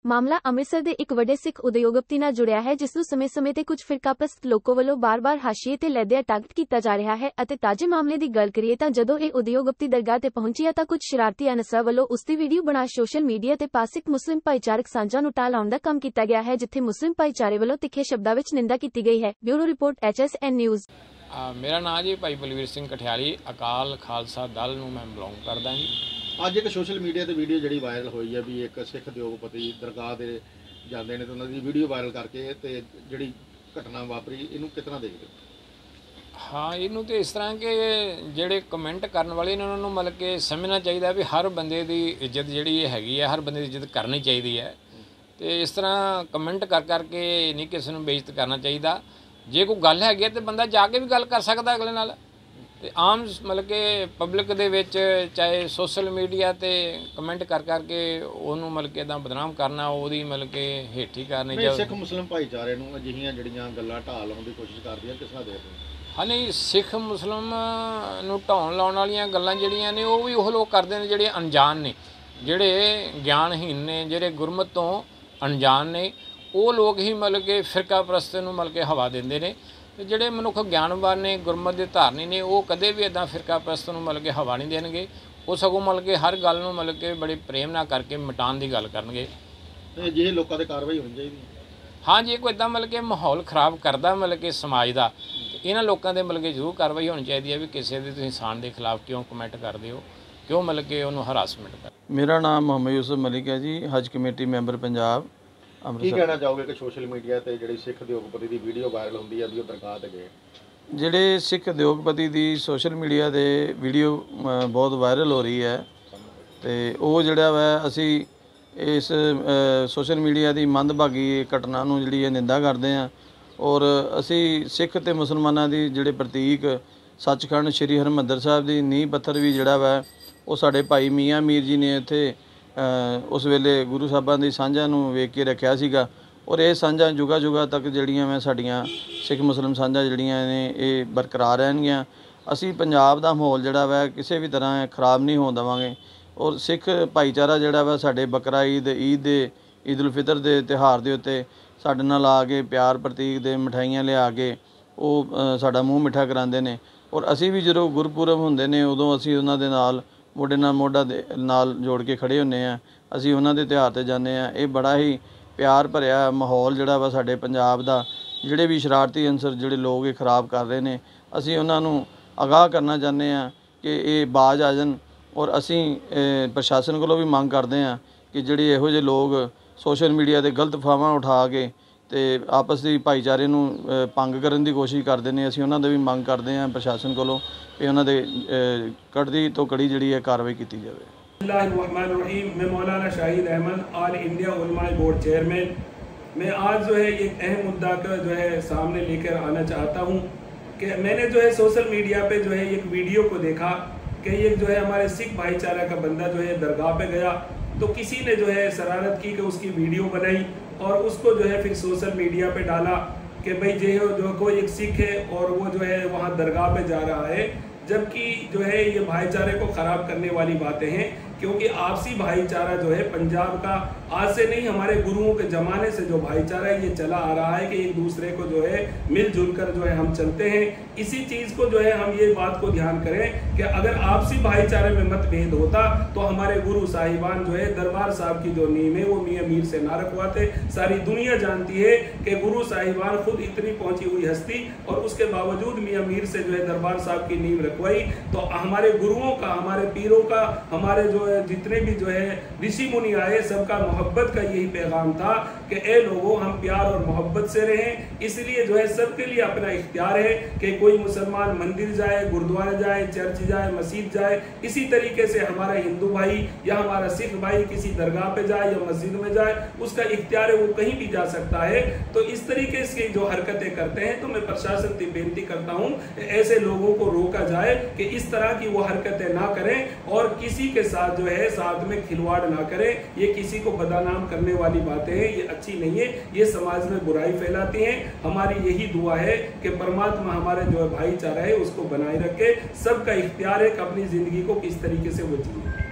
ਮਾਮਲਾ ਅੰਮ੍ਰਿਤਸਰ ਦੇ ਇੱਕ ਵੱਡੇ ਸਿੱਖ ਉਦਯੋਗਪਤੀ ਨਾਲ ਜੁੜਿਆ ਹੈ, ਜਿਸ ਨੂੰ ਸਮੇਂ-ਸਮੇਂ ਤੇ ਕੁਝ ਫਿਰਕਾਪ੍ਰਸਤ ਲੋਕਾਂ ਵੱਲੋਂ ਬਾਰ-ਬਾਰ ਹਾਸ਼ੀਏ ਤੇ ਲੈਦਿਆਂ ਟਾਰਗੇਟ ਕੀਤਾ ਜਾ ਰਿਹਾ ਹੈ ਅਤੇ ਤਾਜ਼ੇ ਮਾਮਲੇ ਦੀ ਗੱਲ ਕਰੀਏ ਤਾਂ ਜਦੋਂ ਇਹ ਉਦਯੋਗਪਤੀ ਦਰਗਾਹ ਤੇ ਪਹੁੰਚਿਆ ਤਾਂ ਕੁਝ ਸ਼ਰਾਰਤੀ ਅਨਸਰਾਂ ਵੱਲੋਂ ਉਸ ਦੀ ਵੀਡੀਓ ਬਣਾ ਸੋਸ਼ਲ ਮੀਡੀਆ ਤੇ ਪਾ ਸਿੱਖ ਮੁਸਲਿਮ ਭਾਈਚਾਰਕ ਸਾਂਝਾਂ ਨੂੰ ਢਾਹ ਲਾਉਣ ਦਾ ਕੰਮ ਕੀਤਾ ਗਿਆ ਹੈ, ਜਿੱਥੇ ਮੁਸਲਿਮ ਭਾਈਚਾਰੇ ਵੱਲੋਂ ਤਿੱਖੇ ਸ਼ਬਦਾਂ ਵਿੱਚ ਨਿੰਦਾ ਕੀਤੀ ਗਈ ਹੈ। Bureau report HSN news. मेरा नाम जी भाई बलवीर सिंह कठियाली, अकाल खालसा दल नूं मैं बिलोंग करदा जी। ਅੱਜ ਇੱਕ ਸੋਸ਼ਲ ਮੀਡੀਆ ਤੇ ਵੀਡੀਓ ਜਿਹੜੀ ਵਾਇਰਲ ਹੋਈ ਹੈ ਵੀ ਇੱਕ ਸਿੱਖ ਉਦਯੋਗਪਤੀ ਦਰਗਾਹ ਦੇ ਜਾਂਦੇ ਨੇ ਤੇ ਉਹਨਾਂ ਦੀ ਵੀਡੀਓ ਵਾਇਰਲ ਕਰਕੇ ਤੇ ਜਿਹੜੀ ਘਟਨਾ ਵਾਪਰੀ, ਇਹਨੂੰ ਕਿਸ ਤਰ੍ਹਾਂ ਦੇਖਦੇ ਹੋ? हाँ, इनू तो इस तरह के ਜਿਹੜੇ ਕਮੈਂਟ ਕਰਨ ਵਾਲੇ ਨੇ ਉਹਨਾਂ ਨੂੰ ਮਤਲਬ ਕਿ ਸਮਝਣਾ ਚਾਹੀਦਾ ਵੀ ਹਰ ਬੰਦੇ ਦੀ ਇੱਜ਼ਤ ਜਿਹੜੀ ਹੈਗੀ ਹੈ, ਹਰ ਬੰਦੇ ਦੀ ਇੱਜ਼ਤ ਕਰਨੀ ਚਾਹੀਦੀ ਹੈ ਤੇ ਇਸ ਤਰ੍ਹਾਂ ਕਮੈਂਟ ਕਰ ਕਰਕੇ ਨਹੀਂ ਕਿਸੇ ਨੂੰ ਬੇਇੱਜ਼ਤ ਕਰਨਾ ਚਾਹੀਦਾ। ਜੇ ਕੋਈ ਗੱਲ ਹੈਗੀ ਤੇ ਬੰਦਾ ਜਾ ਕੇ ਵੀ ਗੱਲ ਕਰ ਸਕਦਾ ਅਗਲੇ ਨਾਲ ਤੇ ਆਮ ਮਤਲਬ ਕਿ ਪਬਲਿਕ ਦੇ ਵਿੱਚ ਚਾਹੇ ਸੋਸ਼ਲ ਮੀਡੀਆ ਤੇ ਕਮੈਂਟ ਕਰ ਕਰਕੇ ਉਹਨੂੰ ਮਤਲਬ ਕਿ ਇੱਦਾਂ ਬਦਨਾਮ ਕਰਨਾ, ਉਹਦੀ ਮਤਲਬ ਕਿ ਹੇਠੀ ਕਰਨੀ ਚਾਹੀਦੀ। ਸਿੱਖ ਮੁਸਲਿਮ ਭਾਈਚਾਰੇ ਨੂੰ ਅਜਿਹੀਆਂ ਜਿਹੜੀਆਂ ਗੱਲਾਂ ਢਾਹ ਲਾਉਣ ਦੀ ਕੋਸ਼ਿਸ਼ ਕਰਦੀਆਂ, ਕਿਸ ਤਰ੍ਹਾਂ ਦੇਖਦੇ ਹੋ? ਹਾਂ, ਨਹੀਂ, ਸਿੱਖ ਮੁਸਲਿਮ ਨੂੰ ਢਾਉਣ ਲਾਉਣ ਵਾਲੀਆਂ ਗੱਲਾਂ ਜਿਹੜੀਆਂ ਨੇ ਉਹ ਵੀ ਉਹ ਲੋਕ ਕਰਦੇ ਨੇ ਜਿਹੜੇ ਅਣਜਾਣ ਨੇ, ਜਿਹੜੇ ਗਿਆਨਹੀਨ ਨੇ, ਜਿਹੜੇ ਗੁਰਮਤ ਤੋਂ ਅਣਜਾਣ ਨੇ। ਉਹ ਲੋਕ ਹੀ ਮਤਲਬ ਕਿ ਫਿਰਕਾ ਪ੍ਰਸਤ ਨੂੰ ਮਤਲਬ ਕਿ ਹਵਾ ਦਿੰਦੇ ਨੇ ਤੇ ਜਿਹੜੇ ਮਨੁੱਖ ਗਿਆਨਵਾਨ ਨੇ, ਗੁਰਮਤ ਦੇ ਧਾਰਨੀ ਨੇ, ਉਹ ਕਦੇ ਵੀ ਇੱਦਾਂ ਫਿਰਕਾ ਪ੍ਰਸਤ ਨੂੰ ਮਤਲਬ ਕਿ ਹਵਾ ਨਹੀਂ ਦੇਣਗੇ। ਉਹ ਸਗੋਂ ਮਤਲਬ ਕਿ ਹਰ ਗੱਲ ਨੂੰ ਮਤਲਬ ਕਿ ਬੜੇ ਪ੍ਰੇਮ ਨਾਲ ਕਰਕੇ ਮਿਟਾਉਣ ਦੀ ਗੱਲ ਕਰਨਗੇ। ਜਿਹੇ ਲੋਕਾਂ 'ਤੇ ਕਾਰਵਾਈ ਹੋਣੀ ਚਾਹੀਦੀ। ਹਾਂ, ਜੇ ਕੋਈ ਇੱਦਾਂ ਮਤਲਬ ਕਿ ਮਾਹੌਲ ਖਰਾਬ ਕਰਦਾ ਮਤਲਬ ਕਿ ਸਮਾਜ ਦਾ, ਇਹਨਾਂ ਲੋਕਾਂ ਦੇ ਮਤਲਬ ਕਿ ਜ਼ਰੂਰ ਕਾਰਵਾਈ ਹੋਣੀ ਚਾਹੀਦੀ ਹੈ ਵੀ ਕਿਸੇ ਦੇ ਤੁਸੀਂ ਇਨਸਾਨ ਦੇ ਖਿਲਾਫ ਕਿਉਂ ਕਮੈਂਟ ਕਰਦੇ ਹੋ, ਕਿਉਂ ਮਤਲਬ ਕਿ ਉਹਨੂੰ ਹਰਾਸਮੈਂਟ ਕਰ। ਮੇਰਾ ਨਾਮ ਮੁਹੰਮਦ ਯੂਸਫ ਮਲਿਕ ਹੈ ਜੀ, ਹਜ ਕਮੇਟੀ ਮੈਂਬਰ ਪੰਜਾਬ ਕੀ ਕਹਿਣਾ ਚਾਹੋਗੇ ਕਿ ਸੋਸ਼ਲ ਮੀਡੀਆ ਤੇ ਜਿਹੜੀ ਸਿੱਖ ਉਦਯੋਗਪਤੀ ਦੀ ਵੀਡੀਓ ਵਾਇਰਲ ਹੁੰਦੀ ਹੈ ਵੀ ਉਹ ਦਰਗਾਹ ਤੇ ਗਏ? ਜਿਹੜੇ ਸਿੱਖ ਉਦਯੋਗਪਤੀ ਦੀ ਸੋਸ਼ਲ ਮੀਡੀਆ ਤੇ ਵੀਡੀਓ ਬਹੁਤ ਵਾਇਰਲ ਹੋ ਰਹੀ ਹੈ ਤੇ ਉਹ ਜਿਹੜਾ ਵਾ ਅਸੀਂ ਇਸ ਸੋਸ਼ਲ ਮੀਡੀਆ ਦੀ ਮੰਦਭਾਗੀ ਘਟਨਾ ਨੂੰ ਜਿਹੜੀ ਹੈ ਨਿੰਦਾ ਕਰਦੇ ਹਾਂ ਔਰ ਅਸੀਂ ਸਿੱਖ ਤੇ ਮੁਸਲਮਾਨਾਂ ਦੀ ਜਿਹੜੇ ਪ੍ਰਤੀਕ ਸੱਚਖੰਡ ਸ੍ਰੀ ਹਰਿਮੰਦਰ ਸਾਹਿਬ ਦੀ ਨੀਂਹ ਪੱਥਰ ਵੀ ਜਿਹੜਾ ਵਾ ਉਹ ਸਾਡੇ ਭਾਈ ਮੀਆਂ ਮੀਰ ਜੀ ਨੇ ਇੱਥੇ ਉਸ ਵੇਲੇ ਗੁਰੂ ਸਾਹਿਬਾਂ ਦੀ ਸਾਂਝਾਂ ਨੂੰ ਵੇਖ ਕੇ ਰੱਖਿਆ ਸੀਗਾ ਔਰ ਇਹ ਸਾਂਝਾਂ ਜੁਗਾ ਜੁਗਾ ਤੱਕ ਜਿਹੜੀਆਂ ਮੈਂ ਸਾਡੀਆਂ ਸਿੱਖ ਮੁਸਲਿਮ ਸਾਂਝਾਂ ਜਿਹੜੀਆਂ ਨੇ ਇਹ ਬਰਕਰਾਰ ਰਹਿਣਗੀਆਂ। ਅਸੀਂ ਪੰਜਾਬ ਦਾ ਮਾਹੌਲ ਜਿਹੜਾ ਵਾ ਕਿਸੇ ਵੀ ਤਰ੍ਹਾਂ ਖਰਾਬ ਨਹੀਂ ਹੋਣ ਦੇਵਾਂਗੇ ਔਰ ਸਿੱਖ ਭਾਈਚਾਰਾ ਜਿਹੜਾ ਵਾ ਸਾਡੇ ਬਕਰਾ ਈਦ, ਈਦ ਉਲ ਫਿਤਰ ਦੇ ਤਿਉਹਾਰ ਦੇ ਉੱਤੇ ਸਾਡੇ ਨਾਲ ਆ ਕੇ ਪਿਆਰ ਪ੍ਰਤੀਕ ਦੇ ਮਿਠਾਈਆਂ ਲਿਆ ਕੇ ਉਹ ਸਾਡਾ ਮੂੰਹ ਮਿੱਠਾ ਕਰਾਉਂਦੇ ਨੇ ਔਰ ਅਸੀਂ ਵੀ ਜਦੋਂ ਗੁਰਪੁਰਬ ਹੁੰਦੇ ਨੇ ਉਦੋਂ ਅਸੀਂ ਉਹਨਾਂ ਦੇ ਨਾਲ ਮੋਢੇ ਨਾਲ ਮੋਢਾ ਦੇ ਨਾਲ ਜੋੜ ਕੇ ਖੜੇ ਹੁੰਦੇ ਹਾਂ। ਅਸੀਂ ਉਹਨਾਂ ਦੇ ਤਿਉਹਾਰ 'ਤੇ ਜਾਂਦੇ ਹਾਂ। ਇਹ ਬੜਾ ਹੀ ਪਿਆਰ ਭਰਿਆ ਮਾਹੌਲ ਜਿਹੜਾ ਵਾ ਸਾਡੇ ਪੰਜਾਬ ਦਾ, ਜਿਹੜੇ ਵੀ ਸ਼ਰਾਰਤੀ ਅਨਸਰ ਜਿਹੜੇ ਲੋਕ ਇਹ ਖਰਾਬ ਕਰ ਰਹੇ ਨੇ, ਅਸੀਂ ਉਹਨਾਂ ਨੂੰ ਅਗਾਹ ਕਰਨਾ ਚਾਹੁੰਦੇ ਹਾਂ ਕਿ ਇਹ ਬਾਜ਼ ਆ ਜਾਣ ਔਰ ਅਸੀਂ ਪ੍ਰਸ਼ਾਸਨ ਕੋਲੋਂ ਵੀ ਮੰਗ ਕਰਦੇ ਹਾਂ ਕਿ ਜਿਹੜੇ ਇਹੋ ਜਿਹੇ ਲੋਕ ਸੋਸ਼ਲ ਮੀਡੀਆ 'ਤੇ ਗਲਤ ਅਫਵਾਹਾਂ ਉਠਾ ਕੇ ਤੇ ਆਪਸ ਦੀ ਭਾਈਚਾਰੇ ਨੂੰ ਭੰਗ ਕਰਨ ਦੀ ਕੋਸ਼ਿਸ਼ ਕਰਦੇ ਨੇ, ਅਸੀਂ ਉਹਨਾਂ ਦੀ ਵੀ ਮੰਗ ਕਰਦੇ ਹਾਂ ਪ੍ਰਸ਼ਾਸਨ ਕੋਲੋਂ कि उन्होंने कड़ी तो कड़ी जी है कार्रवाई की जाए। मैं मौलाना Shahid Ahmad, all India Ulama board chairman. मैं आज जो है एक अहम मुद्दा का जो है सामने लेकर आना चाहता हूँ कि मैंने जो है सोशल मीडिया पे जो है एक वीडियो को देखा कि एक जो है हमारे सिख भाईचारा का बंदा जो है दरगाह पे गया तो किसी ने जो है शरारत की कि उसकी वीडियो बनाई और उसको जो है फिर सोशल मीडिया पे डाला कि भाई जो कोई एक सिख है और वो जो है वहाँ दरगाह पे जा रहा है, जबकि जो है ये भाईचारे को ख़राब करने वाली बातें हैं। क्योंकि आपसी भाईचारा जो है पंजाब का आज से नहीं, हमारे गुरुओं के ज़माने से जो भाईचारा ये चला आ रहा है कि एक दूसरे को जो है मिलजुल कर जो है हम चलते हैं। इसी चीज़ को जो है हम ये बात को ध्यान करें कि अगर आपसी भाईचारे में मतभेद होता तो हमारे गुरु साहिबान जो है दरबार साहब की जो नींव है वो मियाँ मीर से ना रखवाते। सारी दुनिया जानती है कि गुरु साहिबान खुद इतनी पहुँची हुई हस्ती और उसके बावजूद मियाँ मीर से जो है दरबार साहब की नींव रखवाई। तो हमारे गुरुओं का, हमारे पीरों का, हमारे जो जितने भी जो है ऋषि मुनि आए सबका मोहब्बत का यही पैगाम था कि ए लोगों हम प्यार और मोहब्बत से रहें। इसलिए जो है सबके लिए अपना इख्तियार है कि कोई मुसलमान मंदिर जाए, गुरुद्वारा जाए, चर्च जाए, मस्जिद जाए। इसी तरीके से हमारा हिंदू भाई या हमारा सिख भाई किसी दरगाह पे जाए या मस्जिद में जाए, उसका इख्तियार है, वो कहीं भी जा सकता है। तो इस तरीके से जो हरकतें करते हैं तो मैं प्रशासन से बेनती करता हूँ ऐसे लोगों को रोका जाए कि इस तरह की वो हरकतें ना करें और किसी के साथ जो है साथ में खिलवाड़ ना करें। ये किसी को बदनाम करने वाली बातें हैं, ये अच्छी नहीं है, ये समाज में बुराई फैलाती हैं। हमारी यही दुआ है कि परमात्मा हमारे जो भाईचारा है उसको बनाए रखे। सबका इख्तियार है कि अपनी जिंदगी को किस तरीके से वो जिए।